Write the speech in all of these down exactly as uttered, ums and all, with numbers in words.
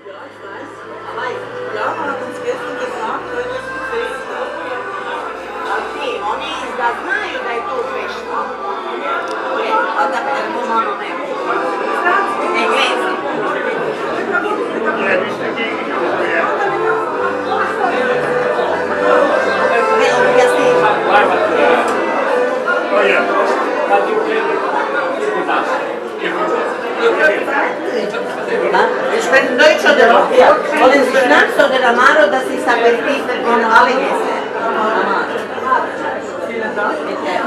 Ich bin Deutsch oder noch? Ja. Wollen Sie Schnaps oder Amaro? Das ist Aperitif von allen Gästen. Amaro. Vielen Dank. Bitte.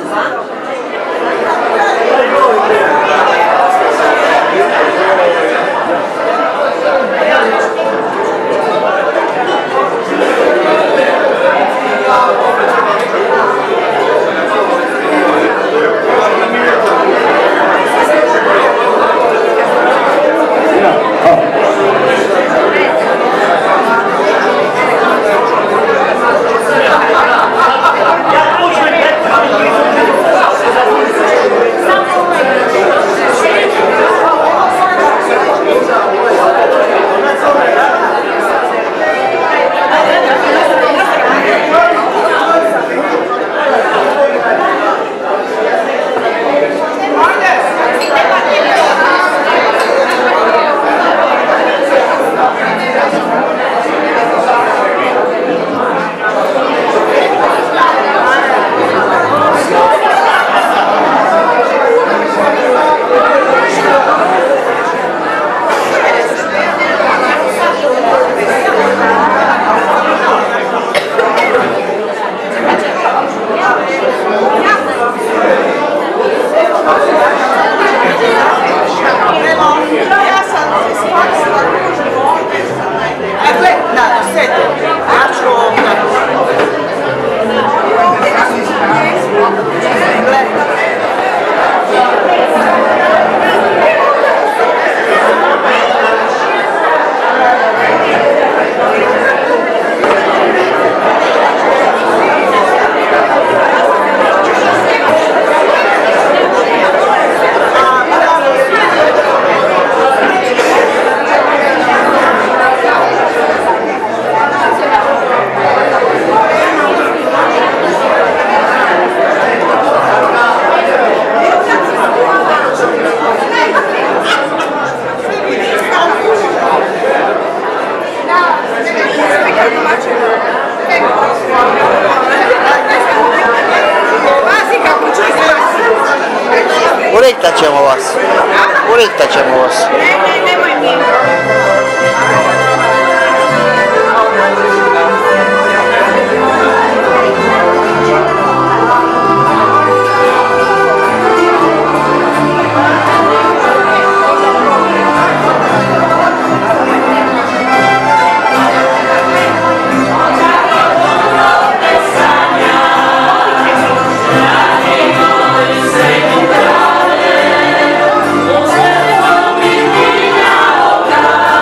Urejta ćemo vas. Urejta ćemo vas. Ne, ne, nemoj mi. Oh,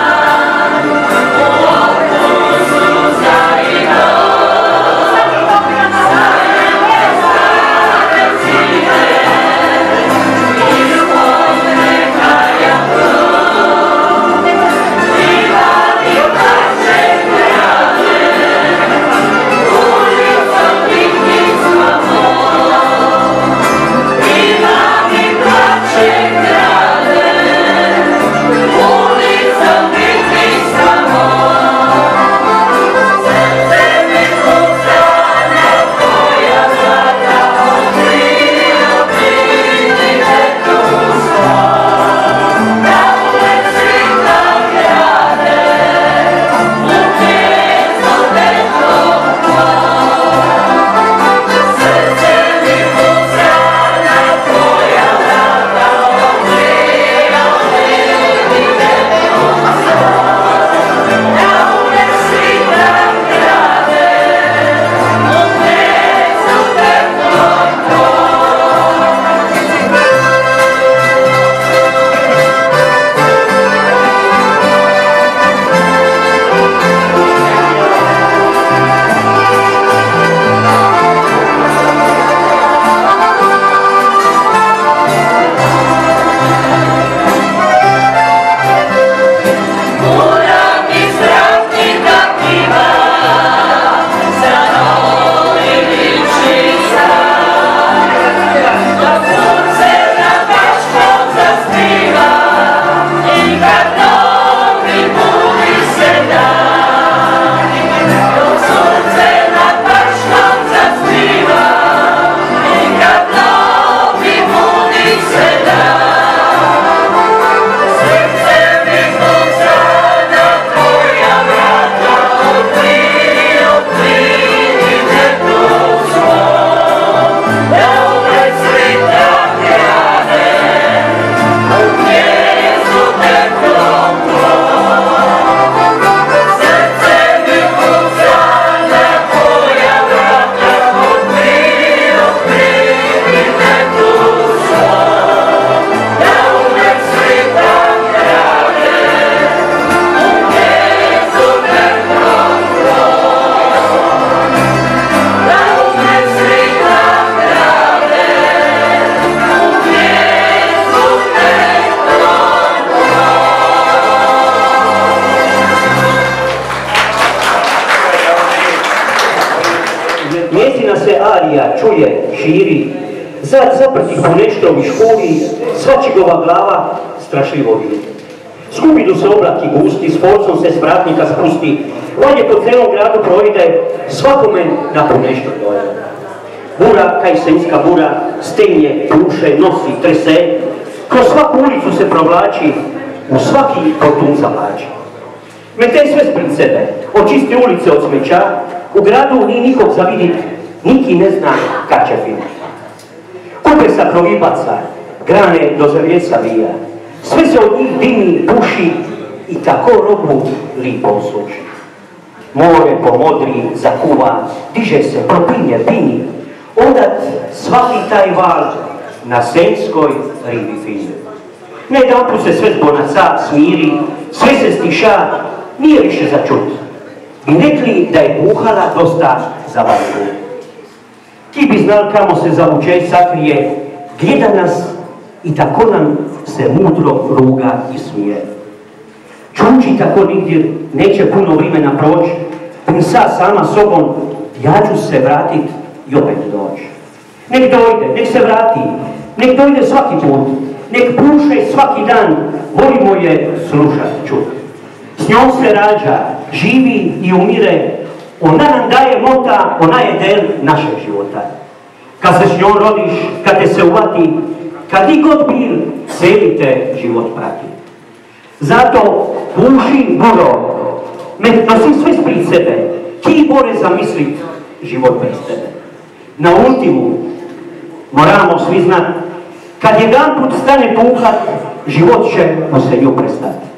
njezina se arija čuje, širi, zad zaprtih po neštrovi školi, svačigova glava strašljivo vidi. Skupidu se oblaki gusti, s forcom se s vratnika spusti, on je po celom gradu projde, svakome da po nešto dojde. Bura, kajsenska bura, stenje, puše, nosi, trese, kroz svaku ulicu se provlači, u svaki kotun zavlači. Mete sve spred sebe, očisti ulice od smeća, u gradu ni nikog zavidit, niki ne zna kad će film. Kupe sa krovibaca, grane do zavijesa vija, sve se od njih dimi, puši i tako robu lipo osuši. More pomodri, zakuva, diže se, propinje, pini, onda svaki taj val na senskoj ribi fini. Ne jedanput se sve zbonaca smiri, sve se stiša, nije više za čut. I rekli da je puhala dosta za vanku. Ki bi znal kamo se zavuče sakrije, gleda nas i tako nam se mudro ruga i smije. Čuči tako nigdje, neće puno vremena proći, sa sama sobom, ja ću se vratit i opet doći. Nek dojde, nek se vrati, nek dojde svaki put, nek puše svaki dan, volimo je slušat, čut. S njom se rađa, živi i umire, ona nam daje mota, ona je del našeg života. Kad se s njom rodiš, kad te se uvati, kad i god bil, cijeli te život prati. Zato puši buro, nosi sve spred sebe, ki bore zamislit život bez tebe. Na ultimu moramo svi znat, kad jedan put stane puhat, život će mu se nju prestati.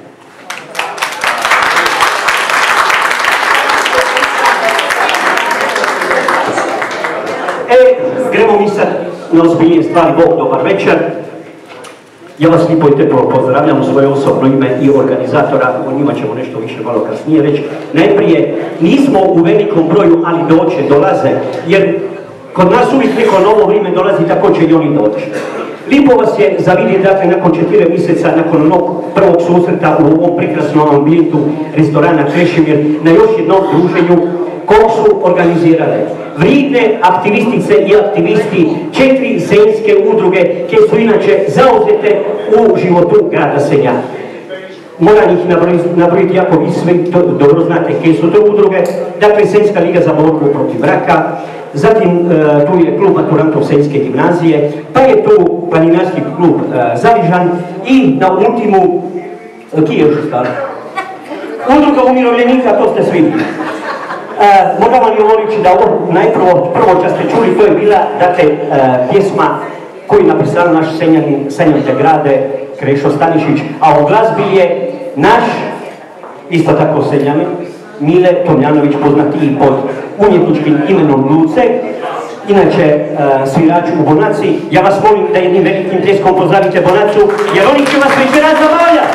E, gremo mi sad na ozbiljnije stvari. Bog, dobar večer. Ja vas lijepo i teplo pozdravljam u svoje osobno ime i organizatora, o njima ćemo nešto više malo kasnije reći. Najprije, nismo u velikom broju, ali doće, dolaze, jer kod nas uvijek neko novo vrijeme dolazi, tako će i oni doći. Lijepo vas je zavidjeti, dakle, nakon četiri mjeseca, nakon onog prvog susreta u ovom prekrasnom ambijentu restorana Krešimir, na još jednom druženju kog su organizirale vrijedne aktivistice i aktivisti četiri senjske udruge, koje su inače zauzete u životu grada Senja. Moram ih nabrojiti, jako vi svi dobro znate koje su to udruge. Dakle, Senjska liga za borbu protiv raka, zatim tu je klub maturantov Senjske gimnazije, pa je tu planinarski klub Zavižan i na ultimu, kje još ostalo? Udruga umirovljenika, to ste svi. Uh, moram vam govoriti da ovo najprvo, prvo što ste čuli, to je bila, dakle, uh, pjesma koju je napisao naš senjanin, senjan te grade, Krešo Stanišić, a u glazbi je naš, isto tako senjanin, Mile Tomljanović, poznati i pod umjetničkim imenom Luce, inače uh, svirač u Bonaci. Ja vas molim da jednim velikim pljeskom pozdravite Bonacu, jer oni će vas večeras zabavljati.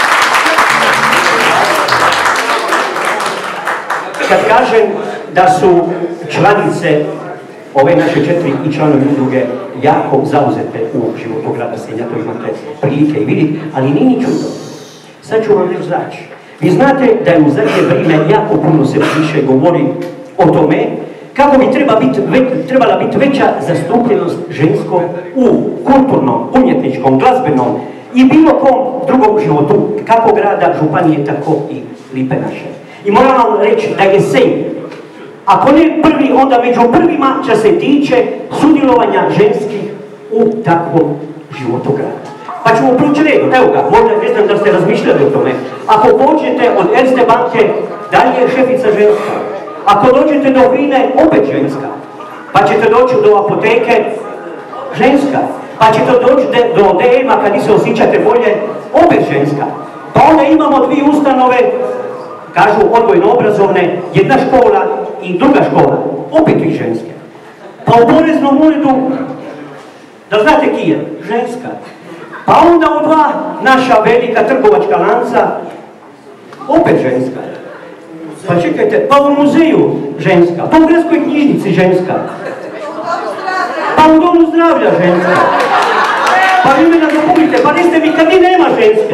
Kad kažem da su članice ove naše četiri i članovi udruge jako zauzete u životu grada Senja, to imate prilike i vidjeti, ali nije ni čudo. Sad ću vam reći znači. Vi znate da je u zadnje vrijeme jako puno se više govori o tome kako bi treba bit, ve, trebala biti veća zastupljenost ženskog u kulturnom, umjetničkom, glazbenom i bilo kom drugom životu, kako grada, županije, tako i lipe naše. I moram vam reći da je Senj, ako ne prvi, onda među prvima će se tiče sudjelovanja ženskih u takvom životu grada. Pa ćemo proći redom, evo ga, možda ne znam da ste razmišljali o tome. Ako pođete od Erste banke, dalje je šefica ženska. Ako dođete do Vine, opet ženska. Pa ćete doći do apoteke, ženska. Pa ćete doći do D M-a kad se osjećate bolje, opet ženska. Pa onda imamo dvije ustanove, kažu odgojno-obrazovne, jedna škola i druga škola, opet i ženske. Pa u poreznom uredu, da znate ki je, ženska. Pa onda u dva naša velika trgovačka lanca, opet ženska. Pa čekajte, pa u muzeju ženska, pa u gradskoj knjižnici ženska. Pa u domu zdravlja ženska. Pa vi me nadopunite, pa niste mi kad ni nema ženske.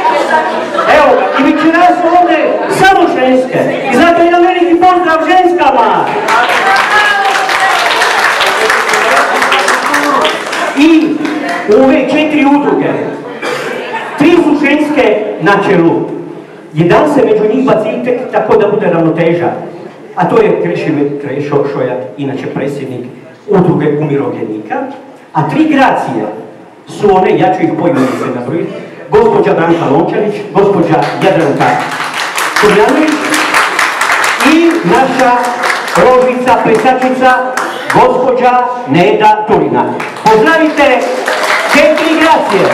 Evo ga, i večeras su ovdje samo ženske. I zato jedan veliki pozdrav ženskama. I u ove četiri udruge, tri su ženske na čelu. Jedan se među njih baci tek tako da bude ravnoteža. A to je Krešimir Krešo Šojak, inače predsjednik udruge umirovljenika. A tri Gracije su one, ja ću ih poimenice nabrojiti, gospođa Branka Lončarić, gospođa Jadranka Tomljanović i naša rožica, plesačica, gospođa Neda Turina. Pozdravite četiri Gracije.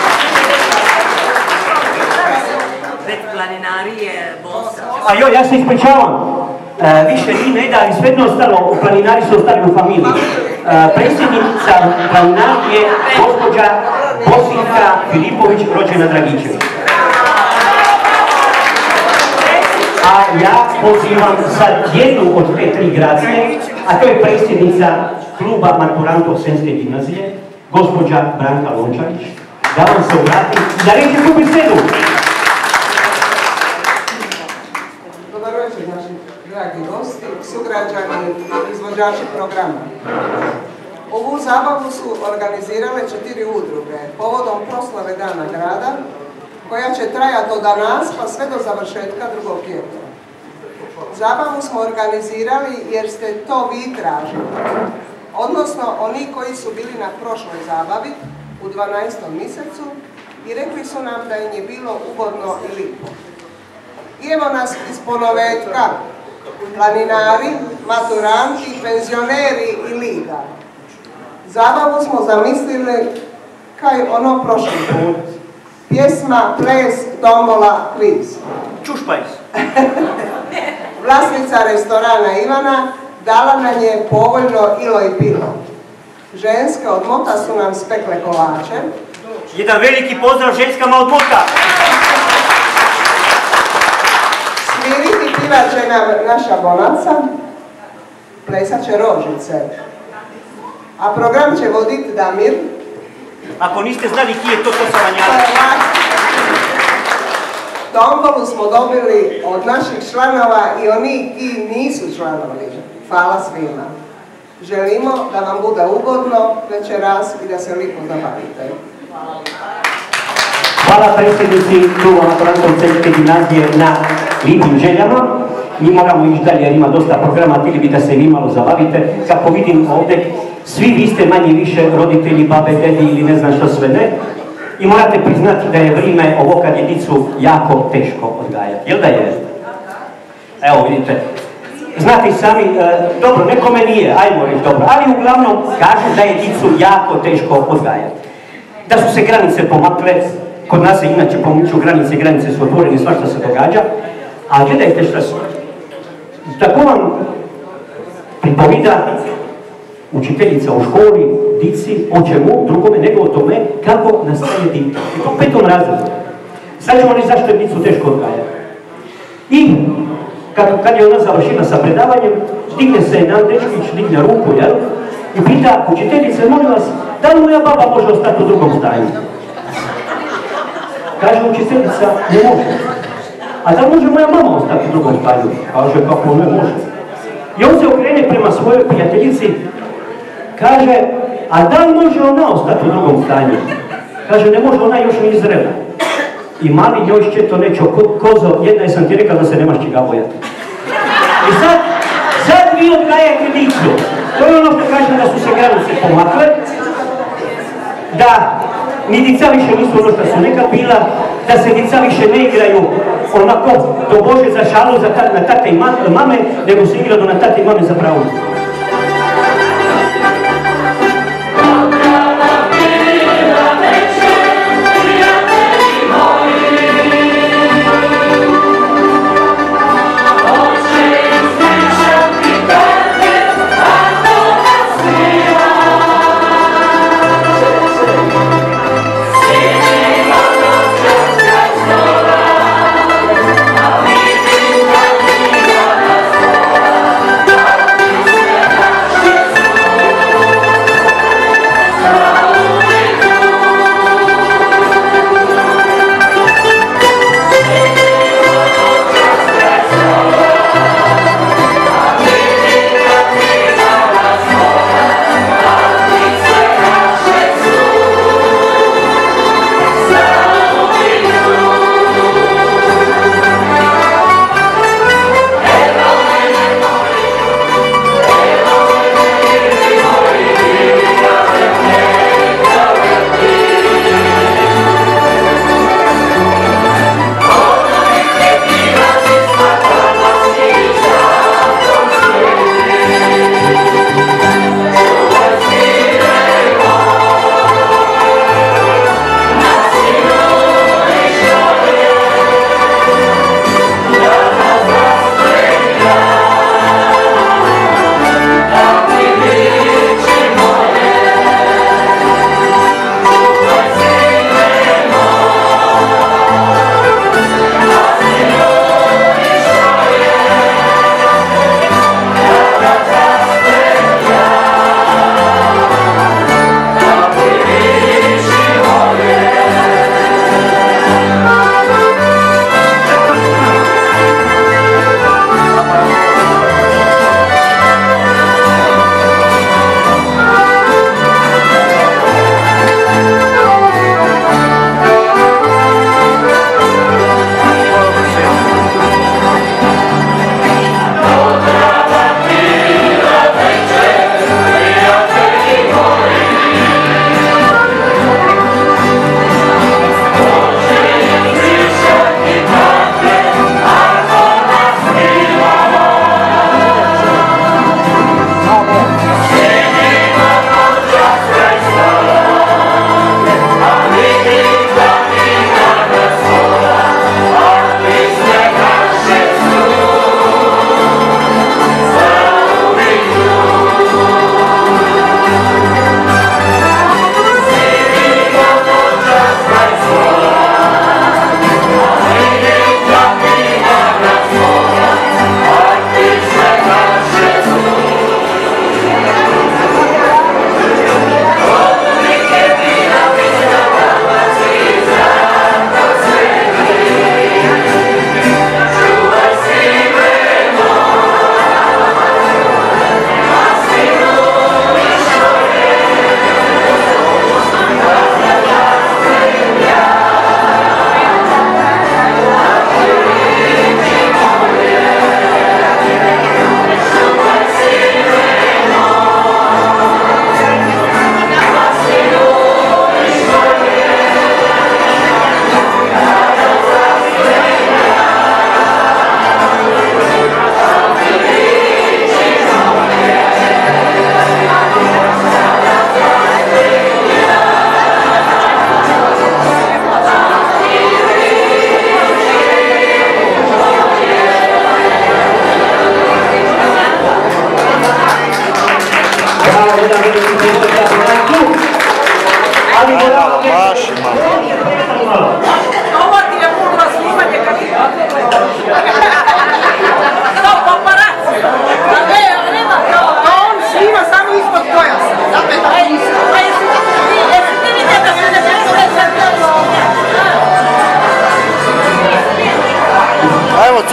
Pred planinari je bosa. A joj, ja se ispričavam. E, više ni Neda, ali svejedno ostalo, planinari su ostali u familiji. E, predsjednica planinara je gospođa Bosinka Filipović, rođena Dragičević. A ja pozivam sad jednu od te tri Gracije, a to je predsjednica kluba maturantov Senjske gimnazije, gospođa Branka Lončarić, da vam se obrati i da reći tu besedu. Dobar večer, naši dragi gosti, sugrađani i izvođači programa. Ovu zabavu su organizirale četiri udruge povodom proslave Dana grada, koja će trajati od danas pa sve do završetka drugog tjedna. Zabavu smo organizirali jer ste to vi tražili, odnosno oni koji su bili na prošloj zabavi u dvanaestom mjesecu i rekli su nam da im je bilo ugodno i lipo. I evo nas iz ponovetka, planinari, maturanti, penzioneri i liga. Zabavu smo zamislili kaj ono prošli put. Pjesma, ples, dombola, kviz. Čušpajs. Vlasnica restorana Ivana dala nam je povoljno ilo i pilo. Ženske od Mota su nam spekle kolače. Jedan veliki pozdrav ženskama od Mota. Sviriti pivat će nam naša Bonaca, plesat će Rožice. A program će voditi Damir. Ako niste znali ki je to, to sam vam ja. Tombolu smo dobili od naših članova i oni ki nisu članovi. Hvala svima. Želimo da vam bude ugodno večeras i da se lipo zabavite. Hvala predsjednici kluba maturantov Senjske gimnazije na lijepim željama. Mi moramo ići dalje jer ima dosta programa, htjeli bi da se vi malo zabavite. Kako vidim ovdje, svi vi ste manje više roditelji, babe, dedi ili ne znam što sve ne. I morate priznati da je vrijeme ovo kad je dicu jako teško odgajati. Jel da je? Evo vidite. Znate i sami, e, dobro, nekome nije, ajmo reći dobro, ali uglavnom kažu da je dicu jako teško odgajati. Da su se granice pomakle, kod nas se inače pomiču granice, granice su otvorene, svašta se događa, a gledajte šta su. Tako vam pripovida učiteljica u školi, dici, o čemu drugome nego o tome kako nastaje dite. I to u petom razredu. Sad ćemo reći zašto je dicu teško odgajati. I kad, kad je ona završila sa predavanjem, digne se jedan dečkić, digne ruku, jel? I pita učiteljice, molim vas, da li moja baba može ostati u drugom stanju? Kaže učiteljica, ne može. A da li može moja mama ostati u drugom stanju? Kaže, kako ne može. I on se okrene prema svojoj prijateljici, kaže, a da li može ona ostati u drugom stanju? Kaže, ne može, ona još nije zrela. I mali njoj šćeto nečo kozo, jedna je sam ti rekao da se nemaš čega bojati. I sad, sad vi odgajate dicu. To je ono što kažem da su se granice pomakle, da ni dica više nisu ono što su neka bila, da se dica više ne igraju onako do Bože za šalu za tat, na tate i mame, nego se igraju na tate i mame za pravu. Thank you.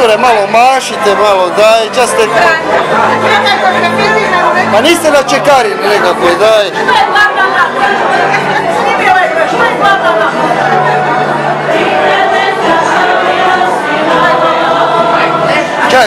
gore, malo mašite, malo daj, just take... Pa niste na čekarini nekakvoj, daj. Čaj.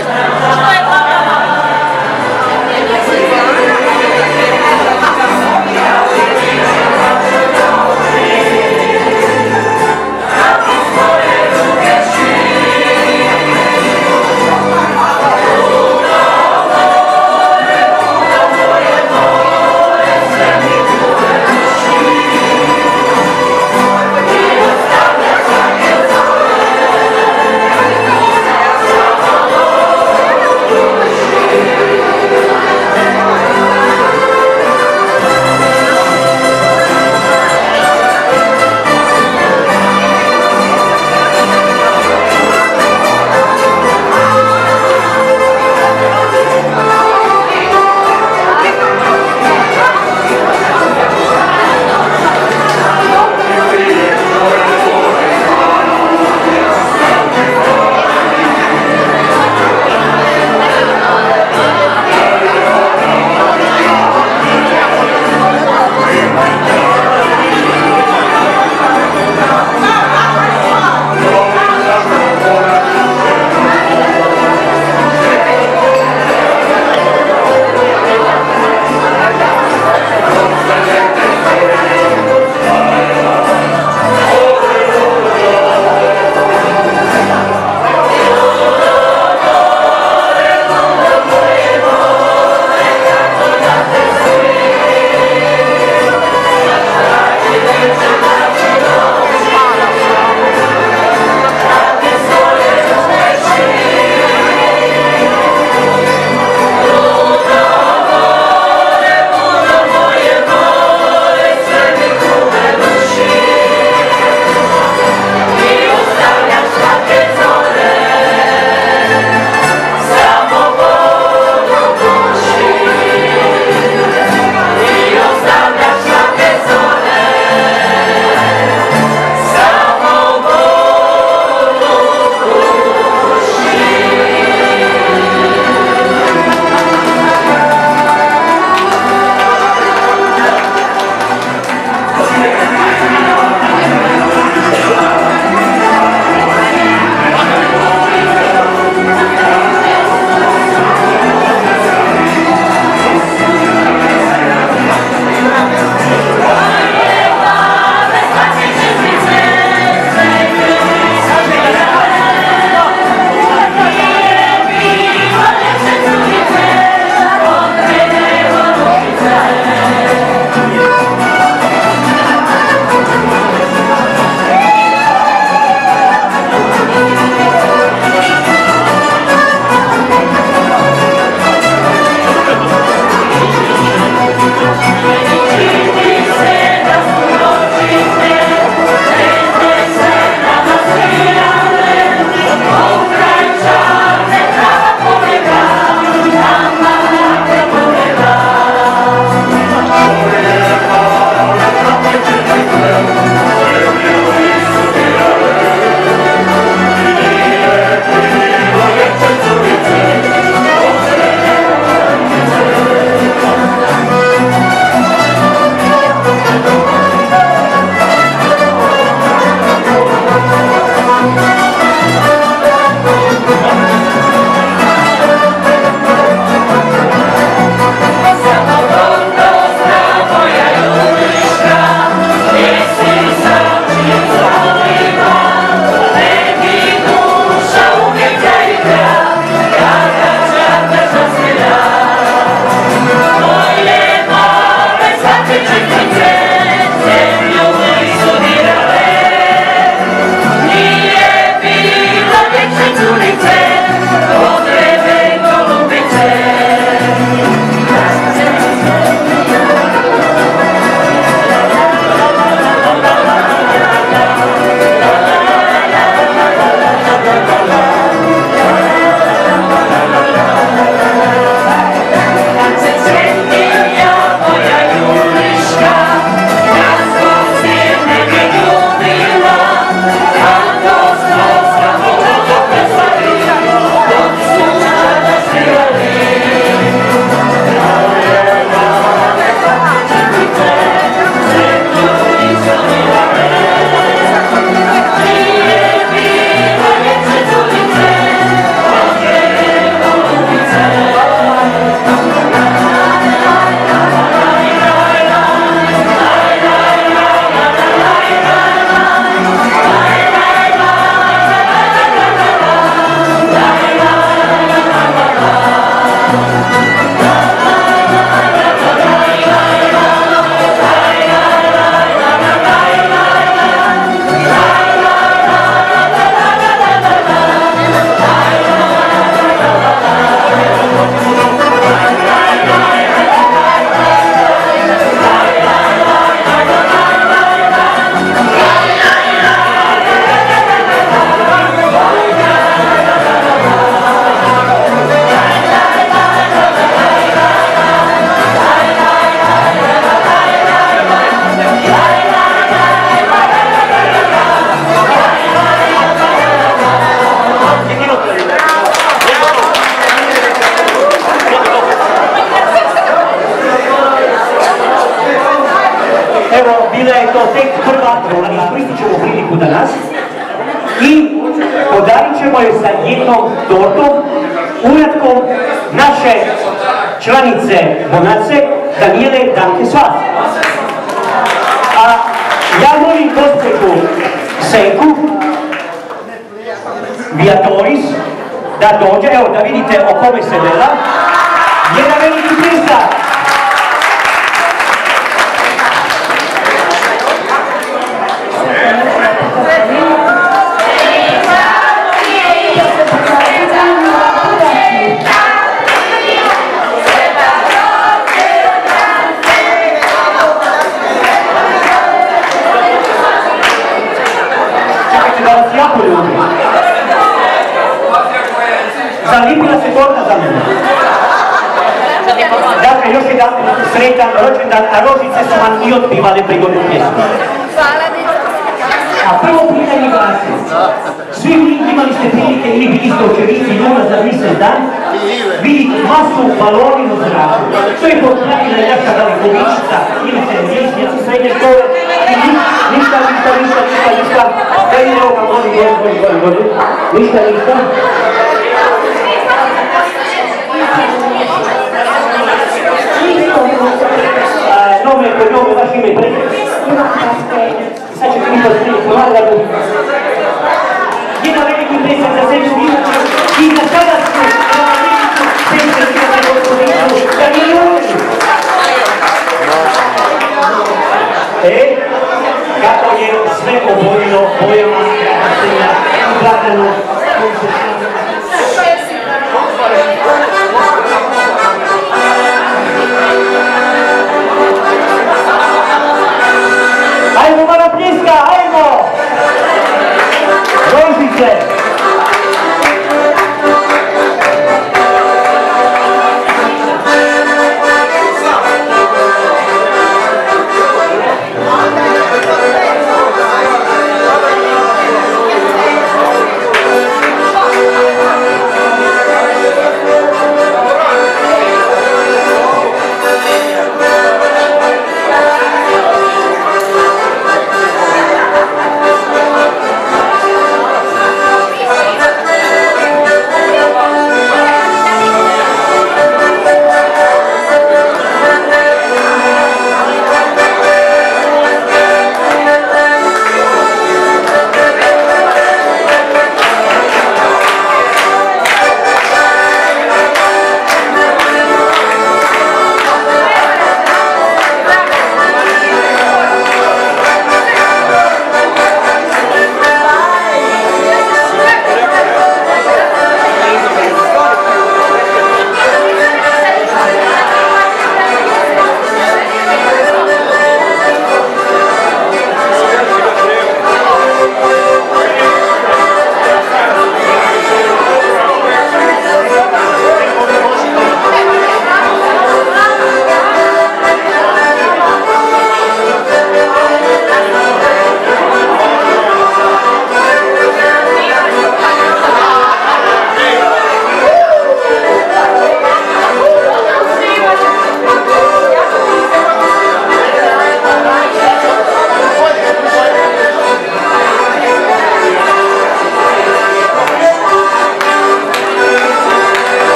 bila je to tek prva, ali iskoristit ćemo priliku danas. I podarit ćemo je sa jednom tortom, uratkom naše članice Bonace, Danijele Danke Svas. A ja molim gospođu Senku, Viatoris, da dođe, evo da vidite o kome se vela, jedan veliki pljesak. Čekajte da vas jako ljubim. Zalipila se torta za mene. Dakle, još jedan sretan rođendan, a rožice su vam i otpivale prigodnu pjesmu. A prvo pitanje glasi. Svi vi imali ste prilike ili bili ste očevici Juna za misel dan, vidite masu baloni u zraku. To je potpravila Ljaška Dalikovičica ili se mjesnici srednje škole i ništa, ništa, ništa, ništa, ništa. Da ide ovoga, molim, molim, molim, molim, ništa, ništa.